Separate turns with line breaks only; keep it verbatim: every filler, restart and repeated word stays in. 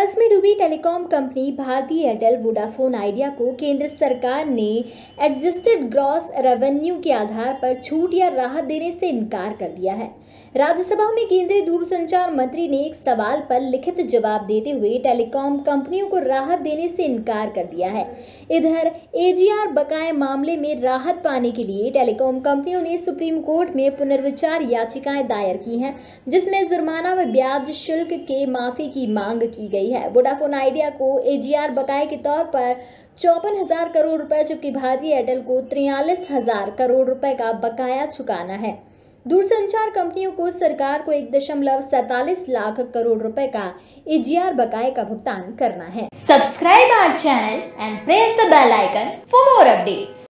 कर्ज में डूबी telecom company Bharti Airtel Vodafone Idea को केंद्र सरकार ने एडजस्टेड ग्रॉस रेवेन्यू के आधार पर छूट या राहत देने से इनकार कर दिया है। राज्यसभा में केंद्रीय दूरसंचार मंत्री ने एक सवाल पर लिखित जवाब देते हुए टेलीकॉम कंपनियों को राहत देने से इनकार कर दिया है। इधर एजीआर बकाये मामले में राहत पाने के लिए टेलीकॉम कंपनियों ने सुप्रीम कोर्ट में पुनर्विचार याचिकाएं दायर की हैं, जिसमें जुर्माना व ब्याज शुल्क के माफी की मांग की गई है। वोडाफोन आइडिया को एजीआर बकाये के तौर पर चौपन हजार करोड़ रुपए, जबकि भारतीय एयरटेल को तिरयालीस हजार करोड़ रुपए का बकाया चुकाना है। दूरसंचार कंपनियों को सरकार को एक दशमलव सैतालीस लाख करोड़ रुपए का एजीआर बकाये का भुगतान करना है। Subscribe our channel and press the bell icon for more updates.